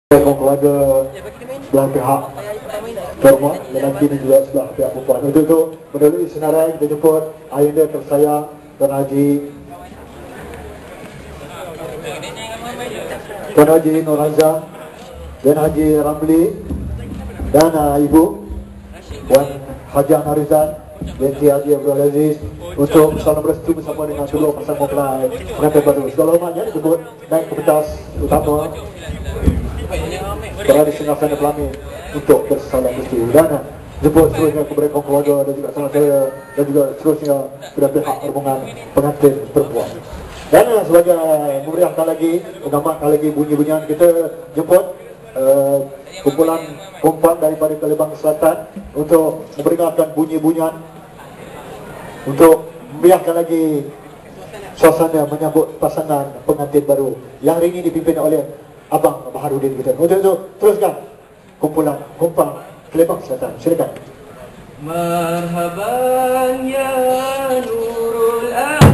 kepada belah pihak perempuan lelaki dan juga sebelah pihak perempuan. Untuk itu melalui senarai kita jemput ayahanda tersayang Tuan Haji Nur Hamzah dan Haji Ramli dan Ibu Puan Hajah Narizan binti Haji Abdul Aziz untuk salam restu bersama dengan kedua pasangan mempelai pengantin baru. Segala hormatnya disebut naik ke pentas utama berada di singgasana pelamin untuk bersalam restu dan jemput seterusnya kepada kaum keluarga dan juga sahabat saya dan juga seterusnya kepada pihak rombongan pengantin perempuan. Dan sebagai memeriahkan lagi, menggambarkan lagi bunyi-bunyian, kita jemput kumpulan kompak daripada Kelebang Selatan untuk memberikan bunyi-bunyian untuk memeriahkan lagi suasana menyambut pasangan pengantin baru yang hari ini dipimpin oleh Abang Baharudin kita. Untuk itu teruskan kumpulan kompak Kelebang Selatan. Silakan. Marhaban ya Nurul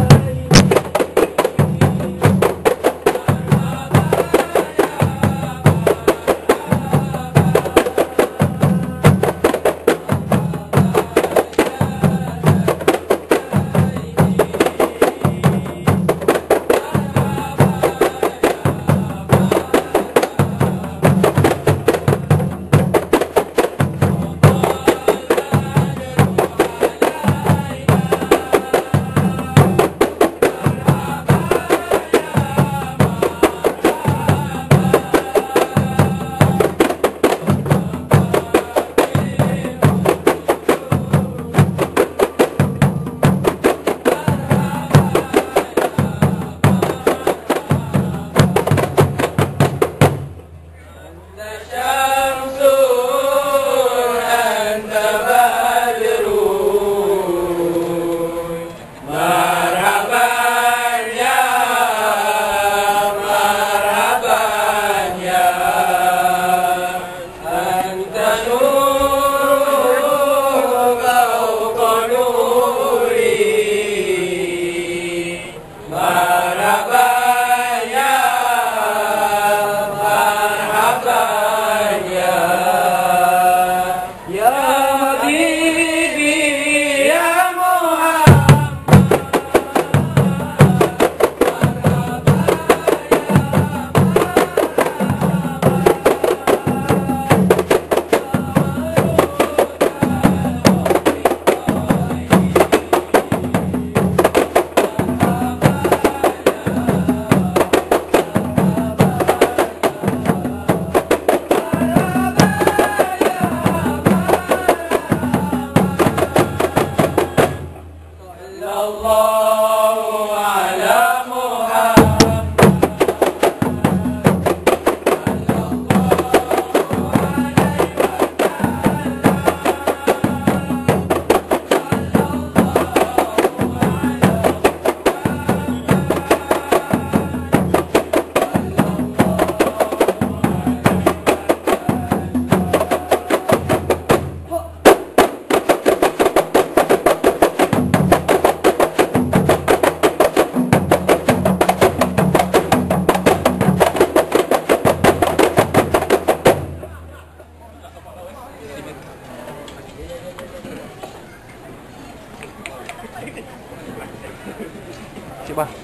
Cik Bah.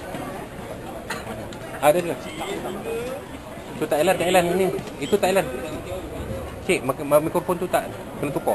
Ada juga. Itu Thailand ini. Itu Thailand. Cik, mikrofon tu tak kena tukar.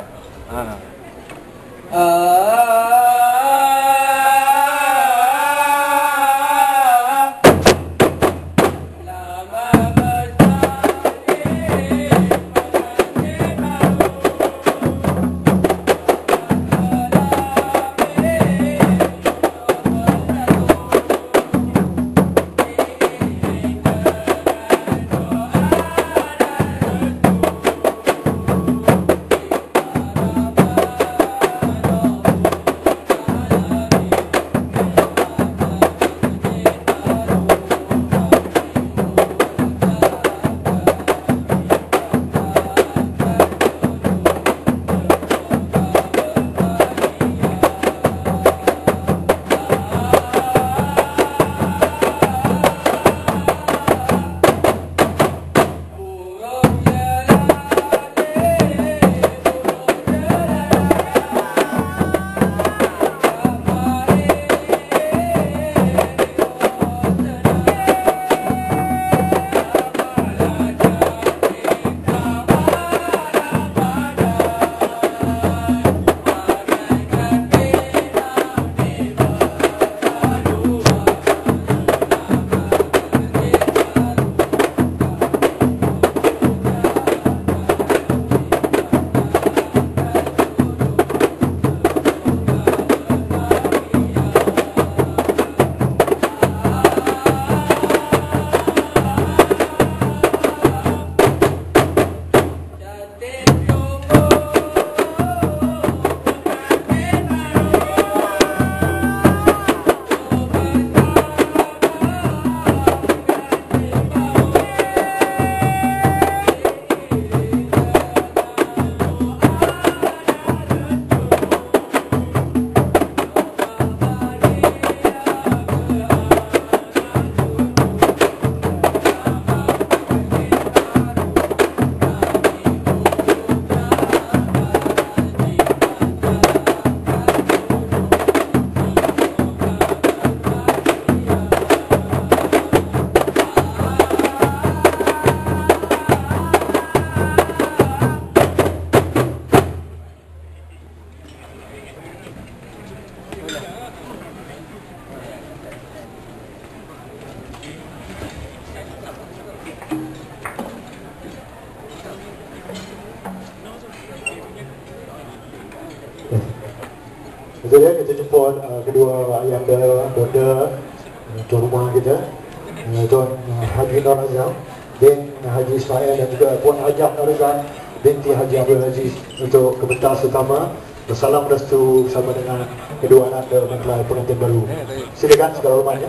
Betul ya, kita jemput kedua ayahanda, bonda, tuan rumah kita, Tuan Haji Nur Azam bin Haji Ismail dan juga Puan Hajah Narizan binti Haji Abdul Aziz untuk ke pentas utama. Bersalam restu bersama dengan kedua anak mempelai pengantin baru. Silakan segala hormatnya.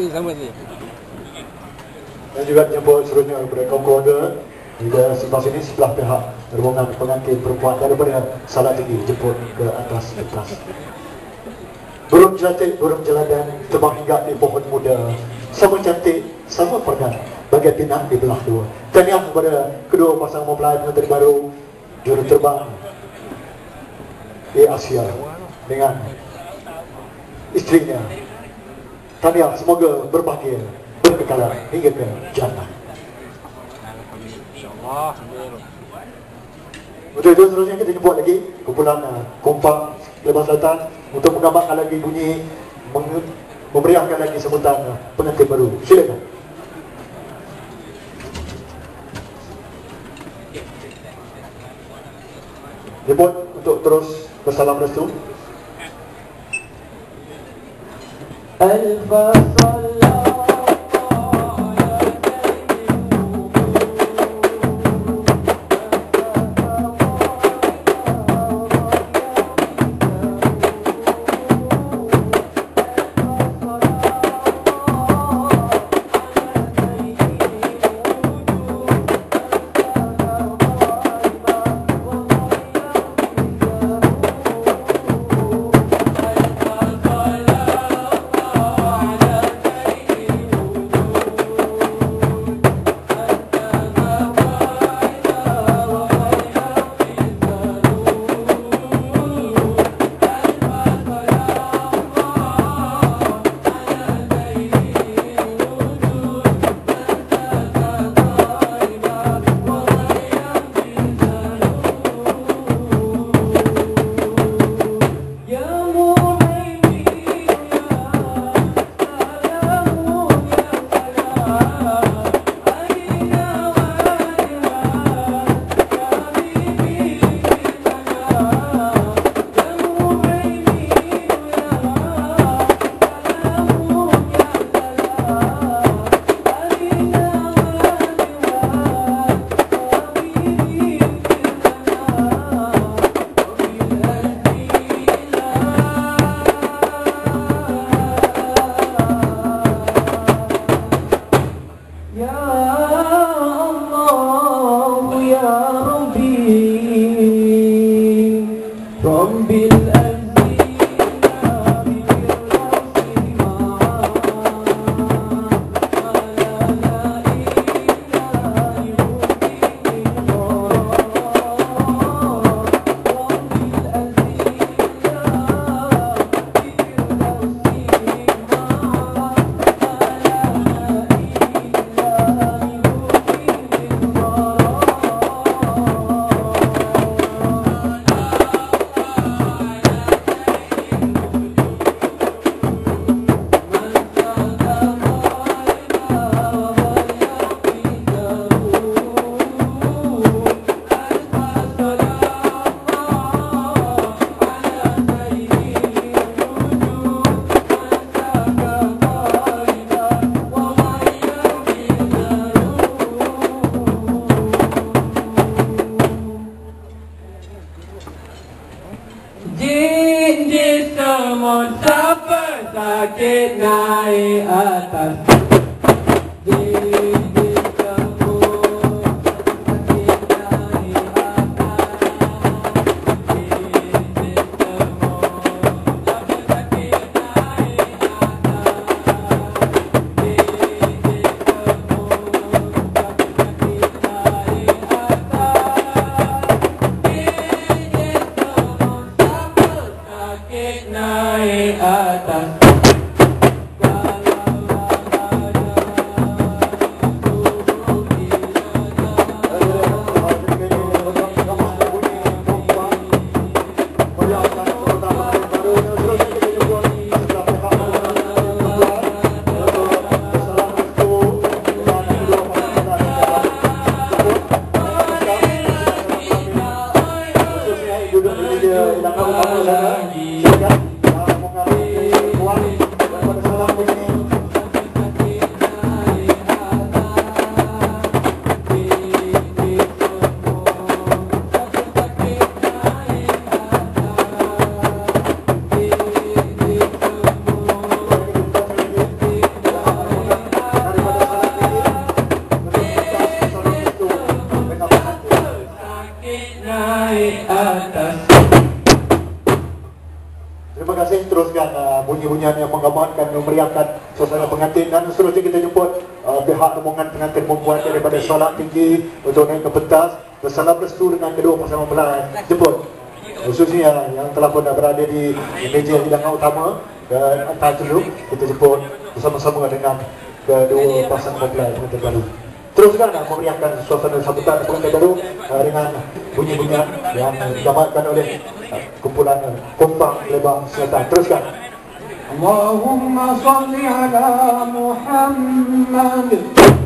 Dan juga dijemput seluruhnya kepada kaum keluarga juga sebelah sini, sebelah pihak rombongan pengantin perempuan daripada Salatiga jemput ke atas pentas. Burung jelatik, burung jeladan terbang hingga di pohon muda, sama cantik, sama pergan, bagai pinang di belah dua. Tahniah kepada kedua pasangan mempelai pengantin baru juru terbang di Asia dengan istrinya. Tahniah, semoga berbahagia, berkekalan hingga ke jannah. InsyaAllah. Untuk itu seterusnya kita jemput lagi kumpulan kompak Lepas Selatan untuk menggambarkan lagi bunyi, memeriahkan lagi sambutan pengantin baru. Silakan. Jemput untuk terus bersalam restu. Naik atas naik atas. Terima kasih. Teruskan bunyi-bunyian yang menggambarkan, memeriahkan suasana pengantin. Dan seterusnya kita jemput pihak rombongan pengantin perempuan daripada Salak Tinggi untuk naik ke pentas bersalam restu dengan kedua pasangan mempelai. Jemput khususnya yang telah pun berada di meja hidangan utama dan antar dulu, kita jemput bersama-sama dengan kedua pasangan mempelai pengantin baru. Teruskan memeriahkan suasana sambutan pengantin baru dengan bunyi-bunyian yang digambarkan oleh kumpulan Kompak Lebak Selatan. Teruskan. Allahumma salli ala Muhammad.